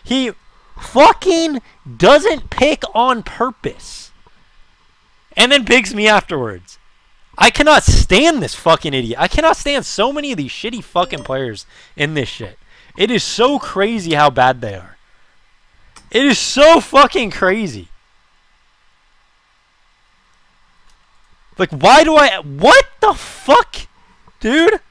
He fucking doesn't pick on purpose. And then picks me afterwards. I cannot stand this fucking idiot. I cannot stand so many of these shitty fucking players in this shit. It is so crazy how bad they are. It is so fucking crazy. Like, why do I... What the fuck? Dude?